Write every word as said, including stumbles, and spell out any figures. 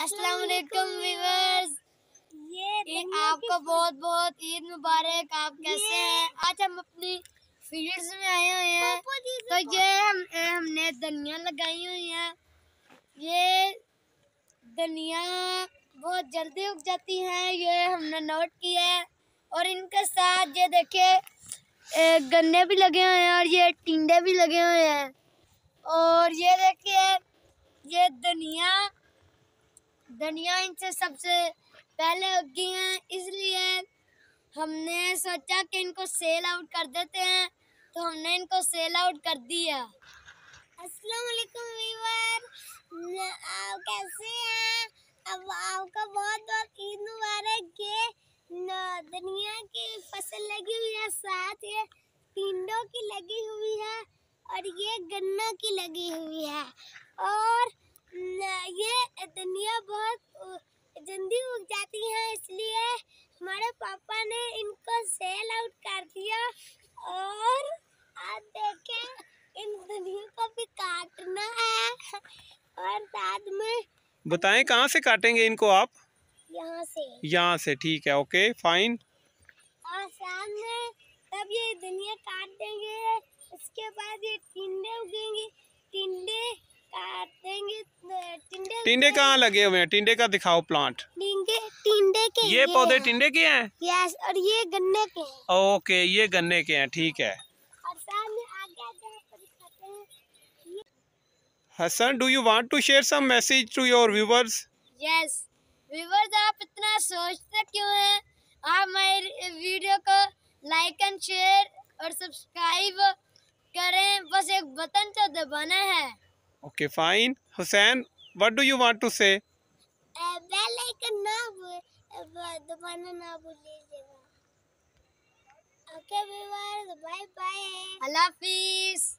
अस्सलाम वालेकुम व्यूअर्स, ये आपको बहुत बहुत ईद मुबारक। आप कैसे हैं? आज हम अपनी फील्ड्स में आए हुए हैं, तो ये हम हमने धनिया लगाई हुई है। ये धनिया बहुत जल्दी उग जाती है, ये हमने नोट किया है। और इनके साथ ये देखिए गन्ने भी लगे हुए हैं और ये टिंडे भी लगे हुए हैं। और ये देखिए ये धनिया धनिया इनसे सबसे पहले उगी हैं, इसलिए हमने सोचा कि इनको सेल आउट कर देते हैं, तो हमने इनको सेल आउट कर दिया। अस्सलाम वालेकुम व्यूअर, आप कैसे हैं? अब आपका बहुत बहुत ईद मुबारक। ये धनिया की फसल लगी हुई है, साथ ये टिंडों की लगी हुई है और ये गन्ना की लगी हुई है। और ये धनिया बहुत जल्दी उग जाती है, इसलिए हमारे पापा ने इनको सेल आउट कर दिया। और आप देखें इन धनिया को भी काटना है और साथ में बताएं कहाँ से काटेंगे इनको आप? यहाँ से यहाँ से, ठीक है, ओके फाइन। और साथ में तब ये धनिया काट देंगे, उसके बाद ये टिंडे उगेंगे, टिंडे काट देंगे। टिंडे टिंडे कहाँ लगे हुए हैं? टिंडे का दिखाओ प्लांट। टिंडे टिंडे के ये पौधे टिंडे के हैं? यस, और ये गन्ने के हैं। ओके, ये गन्ने के हैं, ठीक है। और सामने आगे आगे दिखाते हैं। Hasan, do you want to share some message to your viewers? Yes viewers, आप इतना सोचते क्यों हैं? आप हमारे वीडियो को लाइक एंड शेयर और सब्सक्राइब करें, बस एक बटन तो दबाना है। Okay fine. Hussain, what do you want to say? Bell icon ना दबाना ना भूलिएगा। ओके व्यूअर्स, बाय बाय, अल्लाह हाफिज।